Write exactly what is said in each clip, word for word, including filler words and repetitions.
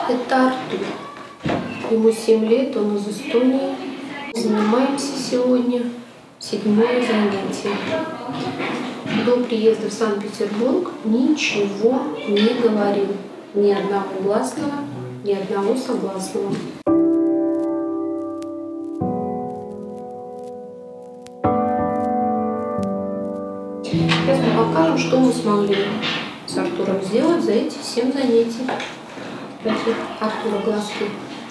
Это Артур. Ему семь лет, он из Эстонии. Занимаемся сегодня седьмое занятие. До приезда в Санкт-Петербург ничего не говорил. Ни одного гласного, ни одного согласного. Сейчас мы покажем, что мы смогли с Артуром сделать за эти семь занятий. Давайте Артура глазки.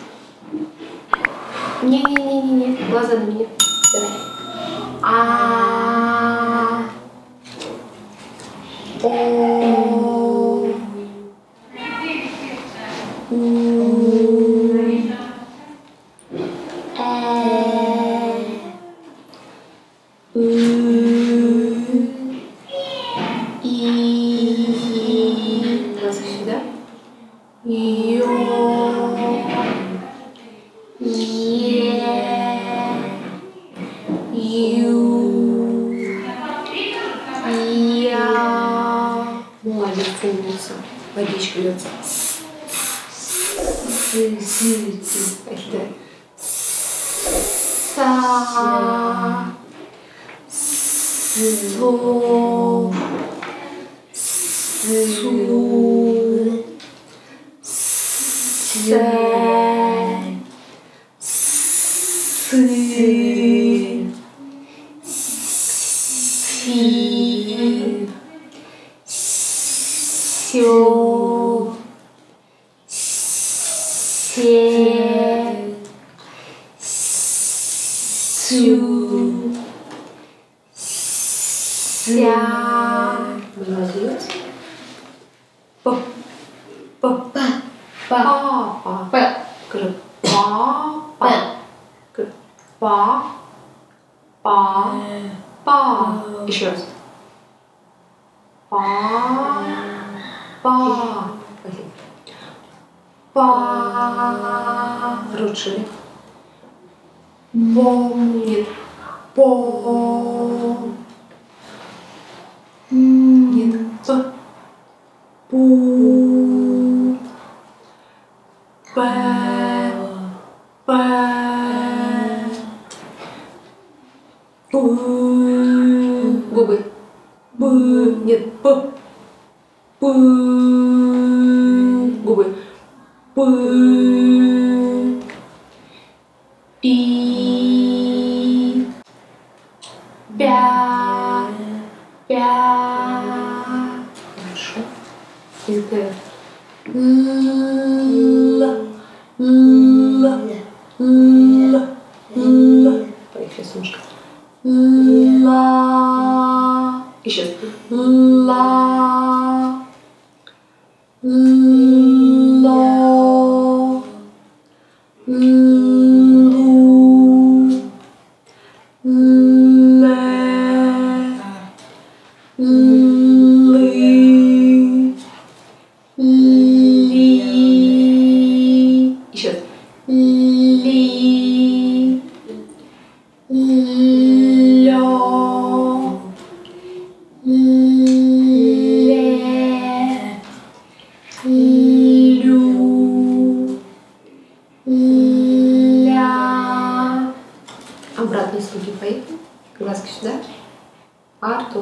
Не-не-не-не-не, глаза на меня. Давай. А. О. У. Э. У. И. Глазки сюда. Ё. Молодец, умница. Водичка льется. Это са, со, су, се, сы, си, сё, се, сю, ся. Молодец. П, п, п, папа. П. Скажи папа. Скажи па, па, па. Еще раз. Па, па. Па. Рот шире. Бо. Нет. По. Нет. П. Пу. П. П. Пу. Губы. Б. Нет. П. П. Губы. П. Пи. Пя. Пя. Хорошо. Язык. Л. Л. Л. Л. Поехали, солнышко. Ла. Еще. Ла. Ло. Лу. Ле. Ли. Ли. Еще. Ли. Лё. Ле. Лю. Ля. Обратные звуки поехали. Глазки сюда. Артур.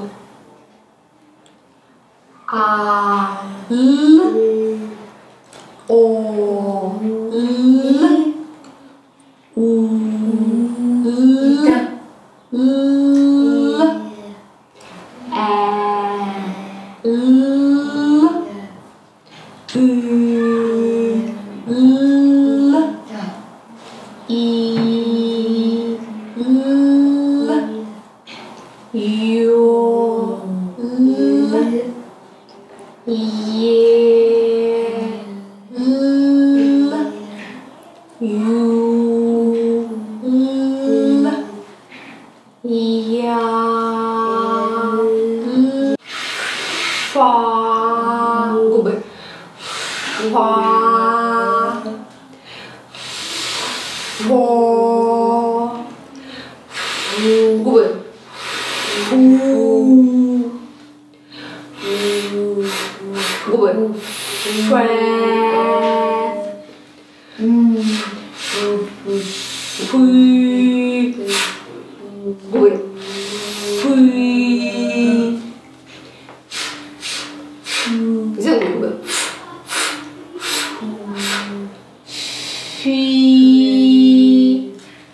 А. Л. О. Л. У. Л. Л. Э. Л. Ы. Л. И. Л. Ё. Л. Е. Л. Ю. Л. Я. Л. Фа. Губы. Фа. Фо. Губы. Фу. Губы. Фэ. Губы. Фы. Сделай губы. Фи.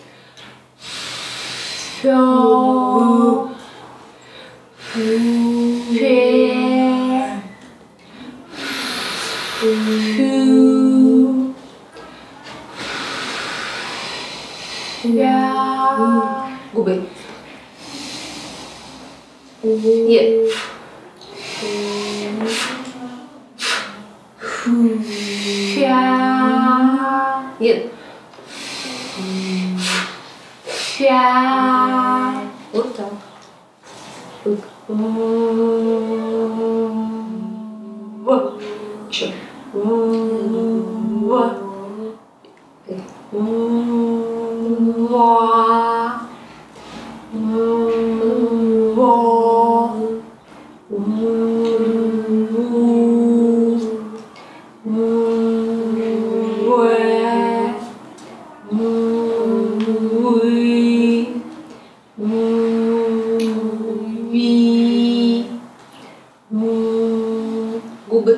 Фё. Фе. Фю. Я. Губы. Е. Фя. Е. Фя. Вот так. Вот. В. Еще. В. Э. Ва. Во. Губы.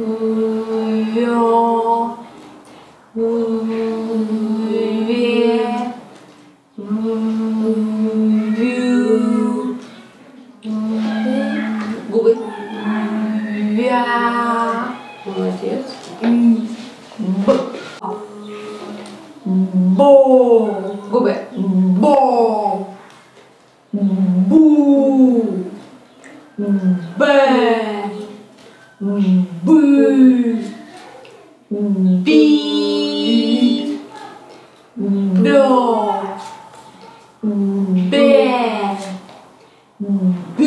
Вё. Ве. Вю. Губы. Вя. Молодец. Б. Бо. Губы. Бо. Бу. Бе. Бы. Би. Бё. Бе. Бю.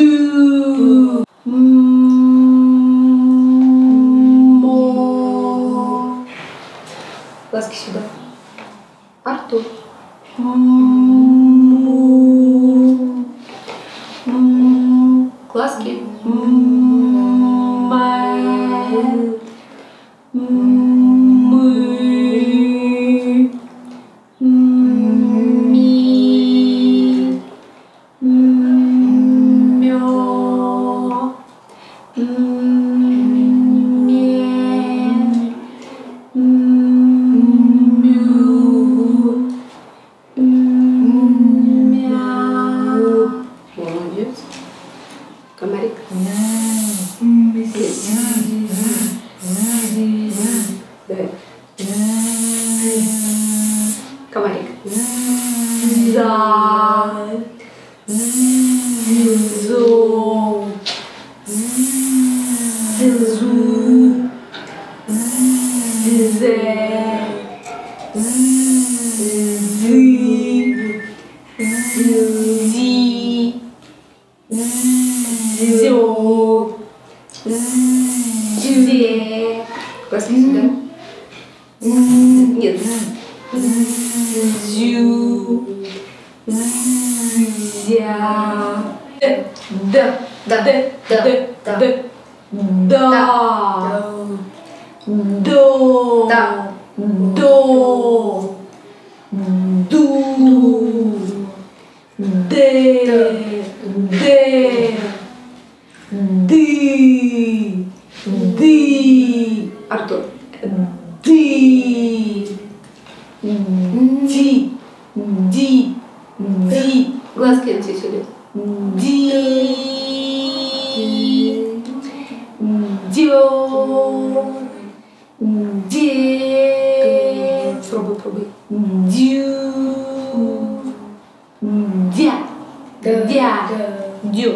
Мо. Глазки сюда. Артур. Глазки. Молодец. Комарик. Давай. Комарик. За. Зо. Зу. Зе. Зы. Зи. Зё. Зюзе. Глазки сюда. Нет. Зю. Зя. Д. Да. Д. Да. Д. Да. Д. Да. До. Да. До. Ду. Де. Де. Ды. Ды. Артур. Ды. Ди. Ди. Ди. Глазки отсюда. Ди. Дё. Де. Пробуй, пробуй. Дю. Дя. Дя. Дё.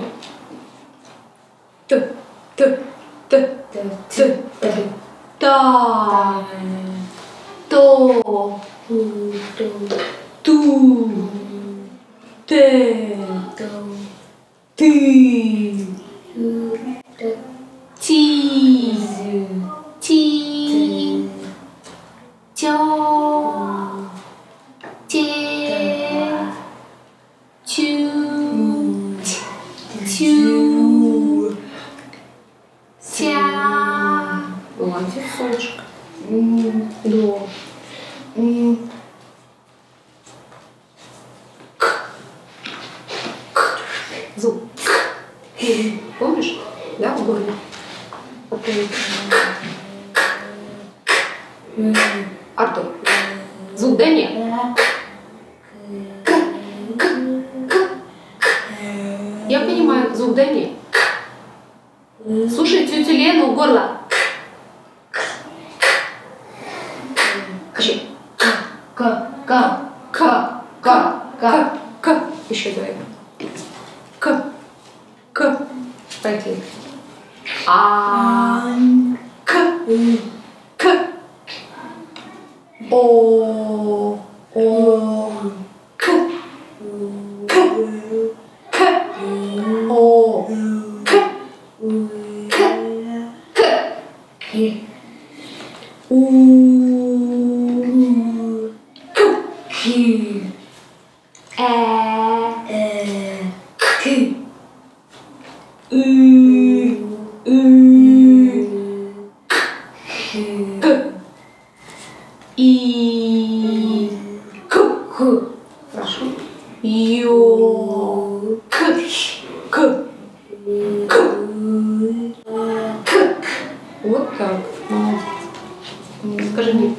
Т. Т. Т. Т. Та. То. Ту. Те. Ты. Ти. Ти. Тё. Те. Чу. Чу. Ся. Молодец, солнышко. До. К. Помнишь? Да, в горле. Артур. Звук, да, нет? К, к, к. Я понимаю, звук, да, нет? Слушай тетю Лену, горло. Еще. К, к, К, к, к, к. Еще давай. К, к. Поехали. А, к, к. О, о, к, к, к. О, к, к, к. У, к, Q, э, э, к. U, U, К. И. К. Х, Хорошо. Ё. К. К. К. К. Вот так. Скажи мне.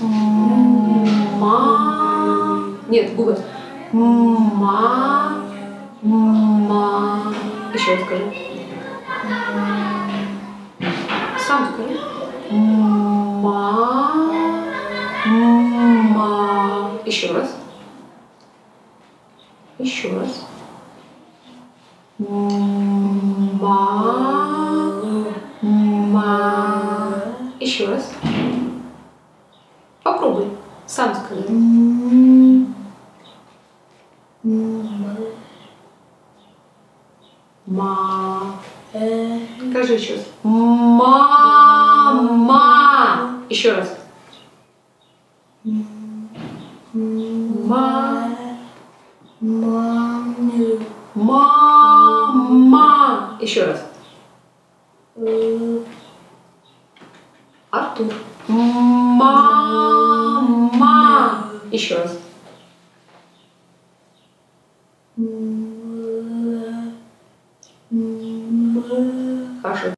Ма. Нет, губы. Ма. Ма. Еще раз скажи. Сам скажи. Ма. Ма. Еще раз. Еще раз. Ма. Ма. Еще раз. Попробуй. Сам скажи. Ма. Скажи еще раз. Мама. Еще раз. Ма. Мама. Еще раз. Артур. Мама. Еще раз. Хорошо.